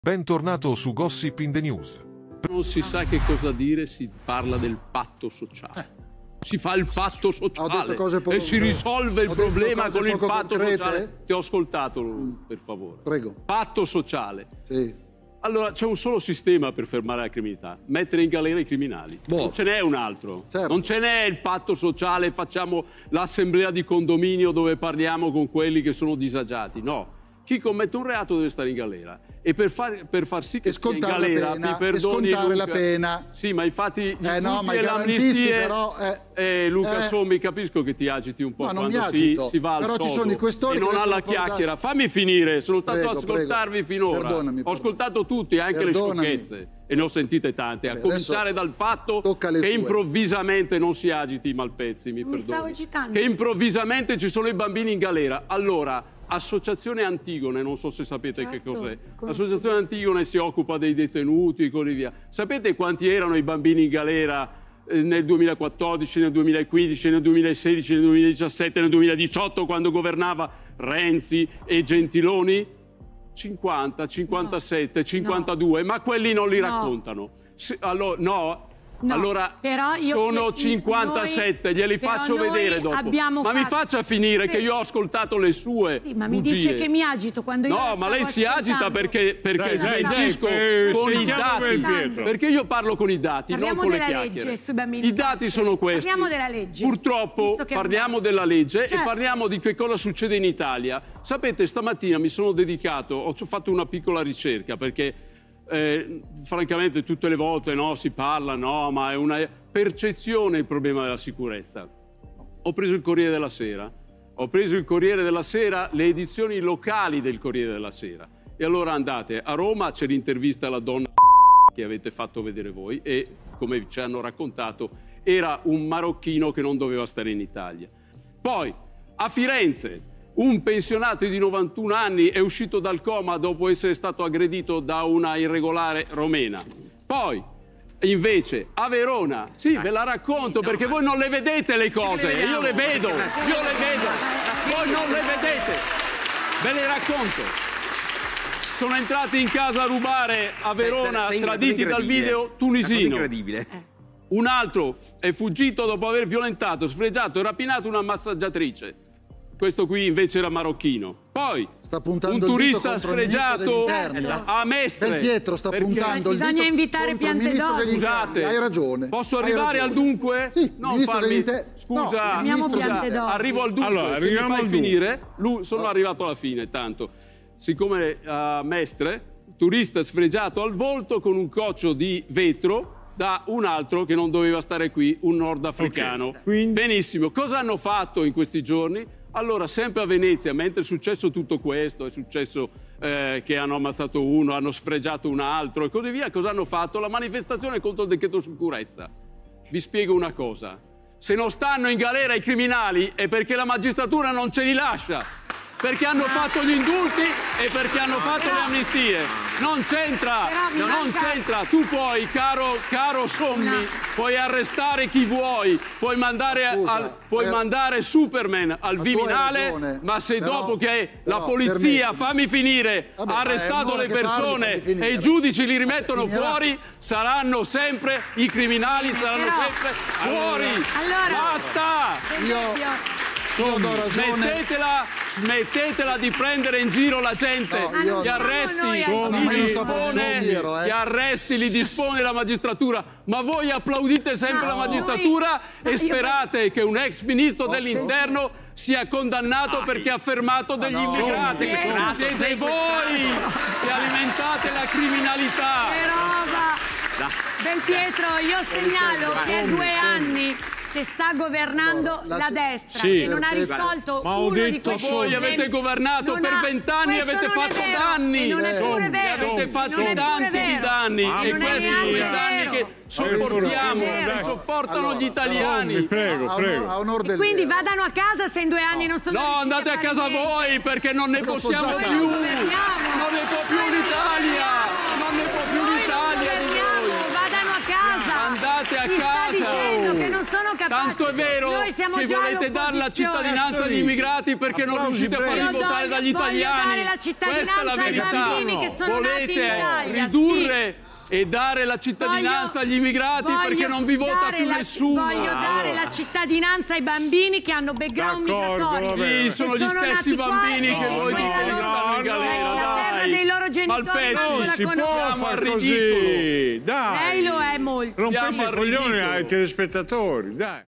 Bentornato su Gossip in the News. Non si sa che cosa dire, si parla del patto sociale. Si fa il patto sociale e si risolve il problema con il patto sociale. Ti ho ascoltato, per favore. Prego. Patto sociale. Sì. Allora, c'è un solo sistema per fermare la criminalità: mettere in galera i criminali. Non ce n'è un altro. Certo. Non ce n'è il patto sociale, facciamo l'assemblea di condominio dove parliamo con quelli che sono disagiati. No. Chi commette un reato deve stare in galera, e per far sì che stia in galera, mi perdoni, scontare Luca, la pena. Sì, ma infatti gli no, ma e l'amnistia, però Luca Sommi, capisco che ti agiti un po' quando si va al però ci sono i questori e non ha la chiacchiera. Fammi finire, sono stato ad ascoltarvi finora. Ho ascoltato tutti, anche le sciocchezze, e ne ho sentite tante, a cominciare dal fatto che improvvisamente non si agiti i Malpezzi, mi perdoni, che improvvisamente ci sono i bambini in galera. Allora, Associazione Antigone, non so se sapete che cos'è. L'associazione Antigone si occupa dei detenuti e così via. Sapete quanti erano i bambini in galera nel 2014, nel 2015, nel 2016, nel 2017, nel 2018, quando governava Renzi e Gentiloni? 50, 57, 52, ma quelli non li raccontano. Allora, sono 57, glieli faccio vedere dopo. Ma mi faccia finire, che io ho ascoltato le sue ma mi bugie. Dice che mi agito quando io No, ma lei si agita perché smentisco con i dati. Perché io parlo con i dati, non con le chiacchiere. I dati sono questi. Parliamo della legge. Purtroppo parliamo della legge e parliamo di che cosa succede in Italia. Sapete, stamattina mi sono dedicato, ho fatto una piccola ricerca, perché francamente tutte le volte si parla, ma è una percezione il problema della sicurezza. Ho preso il Corriere della Sera, le edizioni locali del Corriere della Sera, e allora andate a Roma, c'è l'intervista alla donna che avete fatto vedere voi, e come ci hanno raccontato era un marocchino che non doveva stare in Italia. Poi a Firenze un pensionato di 91 anni è uscito dal coma dopo essere stato aggredito da una irregolare romena. Poi, invece, a Verona, sì, ve la racconto, perché voi non le vedete le cose, e io le vedo, voi non le vedete, ve le racconto. Sono entrati in casa a rubare a Verona, traditi dal video tunisino. Incredibile. Un altro è fuggito dopo aver violentato, sfregiato e rapinato una massaggiatrice. Questo qui invece era marocchino. Poi un turista sfregiato a Mestre. Del Pietro sta puntando il dito. Bisogna invitare Piantedosi. Scusate, hai ragione. Posso arrivare al dunque? Sì, non farmi. Scusa, arrivo al dunque. Allora, se mi fai finire, sono arrivato alla fine, tanto. Siccome a Mestre, turista sfregiato al volto con un coccio di vetro da un altro che non doveva stare qui, un nordafricano. Benissimo. Cosa hanno fatto in questi giorni? Allora, sempre a Venezia, mentre è successo tutto questo, è successo che hanno ammazzato uno, hanno sfregiato un altro e così via, cosa hanno fatto? La manifestazione contro il decreto sicurezza. Vi spiego una cosa: se non stanno in galera i criminali è perché la magistratura non ce li lascia, perché hanno fatto gli indulti e perché hanno fatto le amnistie. Non c'entra, non c'entra. Tu puoi, caro Sommi, puoi arrestare chi vuoi, puoi mandare Superman al Viminale, ma se dopo che la polizia, fammi finire, ha arrestato le persone e i giudici li rimettono fuori, saranno sempre i criminali, saranno sempre fuori. Basta! Smettetela di prendere in giro la gente. Gli arresti li dispone la magistratura, ma voi applaudite sempre la magistratura e sperate che un ex ministro dell'interno sia condannato perché ha fermato degli immigrati. Siete voi che alimentate la criminalità. Del Pietro, io segnalo che a 2 anni che sta governando la destra, che non ha risolto uno di questi problemi. Voi avete governato per 20 anni, avete fatto danni. Non è pure vero. Avete fatto tanti danni, e questi sono i danni che sopportiamo, che sopportano gli italiani. Prego. E quindi vadano a casa se in 2 anni non sono riusciti. No, andate a casa voi, perché non ne possiamo più. Non ne può più l'Italia. Non ne può più l'Italia di voi. Vadano a casa. Andate a casa. Sta dicendo che non sono capaci. Tanto è vero che volete dare la cittadinanza agli immigrati perché non riuscite a farli votare dagli italiani. Questa è la verità. Volete ridurre e dare la cittadinanza agli immigrati perché non vi vota più nessuno. Voglio dare la cittadinanza ai bambini che hanno background migratori. Sì, sono gli stessi bambini che voi dite che stanno in galera, dai. Dei loro genitori non si può far così, dai. Lei lo è molto. Rompete i coglioni ai telespettatori, dai.